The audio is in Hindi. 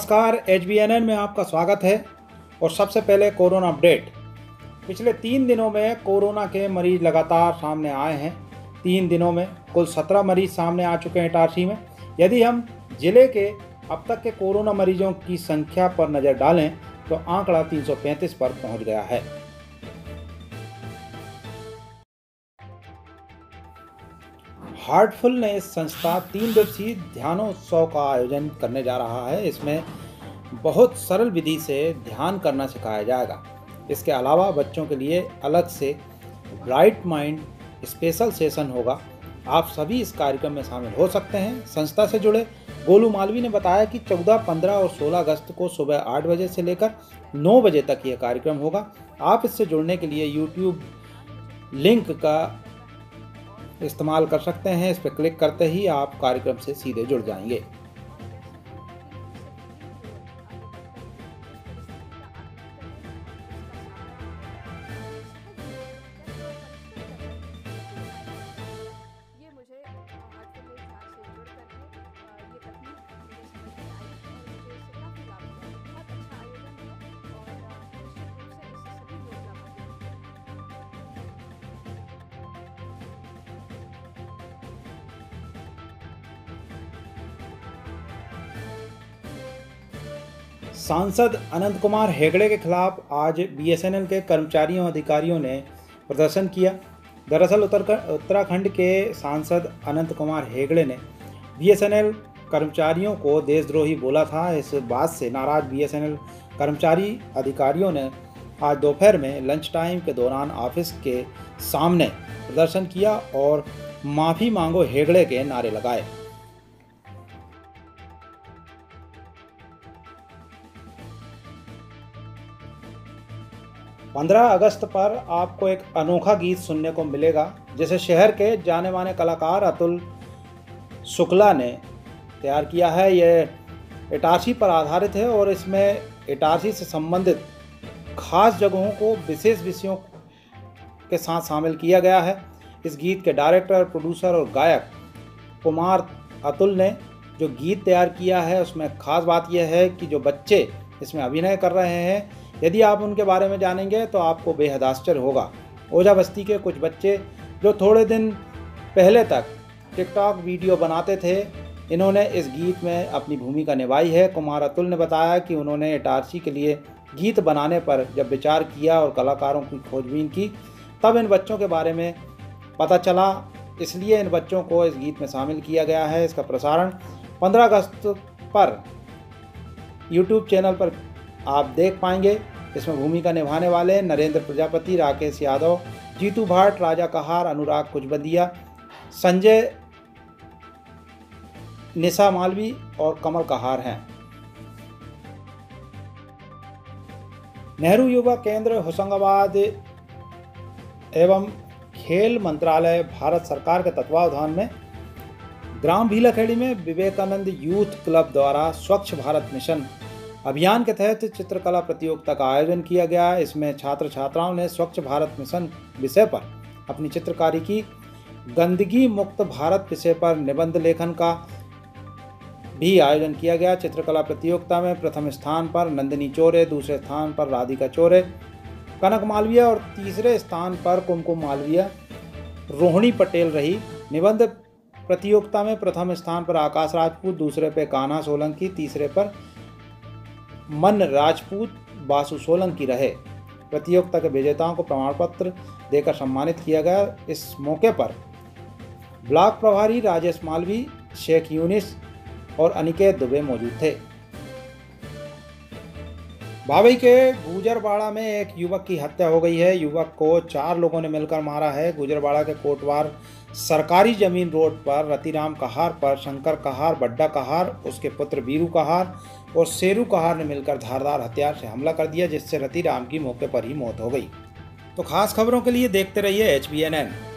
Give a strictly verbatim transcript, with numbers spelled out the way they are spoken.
नमस्कार, एच बी एन एन में आपका स्वागत है। और सबसे पहले कोरोना अपडेट। पिछले तीन दिनों में कोरोना के मरीज लगातार सामने आए हैं। तीन दिनों में कुल सत्रह मरीज सामने आ चुके हैं इटारसी में। यदि हम जिले के अब तक के कोरोना मरीजों की संख्या पर नज़र डालें तो आंकड़ा तीन सौ पैंतीस पर पहुंच गया है। हार्टफुलनेस संस्था तीन दिवसीय ध्यानोत्सव का आयोजन करने जा रहा है। इसमें बहुत सरल विधि से ध्यान करना सिखाया जाएगा। इसके अलावा बच्चों के लिए अलग से ब्राइट माइंड स्पेशल सेशन होगा। आप सभी इस कार्यक्रम में शामिल हो सकते हैं। संस्था से जुड़े गोलू मालवी ने बताया कि चौदह, पंद्रह और सोलह अगस्त को सुबह आठ बजे से लेकर नौ बजे तक यह कार्यक्रम होगा। आप इससे जुड़ने के लिए यूट्यूब लिंक का इस्तेमाल कर सकते हैं। इस पर क्लिक करते ही आप कार्यक्रम से सीधे जुड़ जाएंगे। सांसद अनंत कुमार हेगड़े के खिलाफ आज बी एस एन एल के कर्मचारियों अधिकारियों ने प्रदर्शन किया। दरअसल उत्तराखंड के सांसद अनंत कुमार हेगड़े ने बी एस एन एल कर्मचारियों को देशद्रोही बोला था। इस बात से नाराज बी एस एन एल कर्मचारी अधिकारियों ने आज दोपहर में लंच टाइम के दौरान ऑफिस के सामने प्रदर्शन किया और माफ़ी मांगो हेगड़े के नारे लगाए। पंद्रह अगस्त पर आपको एक अनोखा गीत सुनने को मिलेगा जिसे शहर के जाने माने कलाकार अतुल शुक्ला ने तैयार किया है। यह इटारसी पर आधारित है और इसमें इटारसी से संबंधित खास जगहों को विशेष विषयों के साथ शामिल किया गया है। इस गीत के डायरेक्टर, प्रोड्यूसर और गायक कुमार अतुल ने जो गीत तैयार किया है उसमें खास बात यह है कि जो बच्चे इसमें अभिनय कर रहे हैं, यदि आप उनके बारे में जानेंगे तो आपको बेहद आश्चर्य होगा। ओझा बस्ती के कुछ बच्चे जो थोड़े दिन पहले तक टिकटॉक वीडियो बनाते थे, इन्होंने इस गीत में अपनी भूमिका निभाई है। कुमार अतुल ने बताया कि उन्होंने इटारसी के लिए गीत बनाने पर जब विचार किया और कलाकारों की खोजबीन की तब इन बच्चों के बारे में पता चला, इसलिए इन बच्चों को इस गीत में शामिल किया गया है। इसका प्रसारण पंद्रह अगस्त पर यूट्यूब चैनल पर आप देख पाएंगे। इसमें भूमिका निभाने वाले नरेंद्र प्रजापति, राकेश यादव, जीतू भाट, राजा कहार, अनुराग कुचबदिया, संजय, निशा मालवी और कमल कहार हैं। नेहरू युवा केंद्र होशंगाबाद एवं खेल मंत्रालय भारत सरकार के तत्वावधान में ग्राम भीलाखेड़ी में विवेकानंद यूथ क्लब द्वारा स्वच्छ भारत मिशन अभियान के तहत चित्रकला प्रतियोगिता का आयोजन किया गया। इसमें छात्र छात्राओं ने स्वच्छ भारत मिशन विषय पर अपनी चित्रकारी की। गंदगी मुक्त भारत विषय पर निबंध लेखन का भी आयोजन किया गया। चित्रकला प्रतियोगिता में प्रथम स्थान पर नंदिनी चौरे, दूसरे स्थान पर राधिका चौरे, कनक मालविया और तीसरे स्थान पर कुमकुम मालविया, रोहिणी पटेल रही। निबंध प्रतियोगिता में प्रथम स्थान पर आकाश राजपूत, दूसरे पे कान्हा सोलंकी, तीसरे पर मन राजपूत, बासु सोलंकी रहे। प्रतियोगिता के विजेताओं को प्रमाण पत्र देकर सम्मानित किया गया। इस मौके पर ब्लॉक प्रभारी राजेश मालवी, शेख यूनिस और अनिकेत दुबे मौजूद थे। बाबई के गुजरवाड़ा में एक युवक की हत्या हो गई है। युवक को चार लोगों ने मिलकर मारा है। गुजरवाड़ा के कोटवार सरकारी जमीन रोड पर रतिराम कहार पर शंकर कहार, बड्डा कहार, उसके पुत्र बीरू कहार और शेरू कहार ने मिलकर धारदार हथियार से हमला कर दिया, जिससे रतिराम की मौके पर ही मौत हो गई। तो खास खबरों के लिए देखते रहिए एच बी एन एन।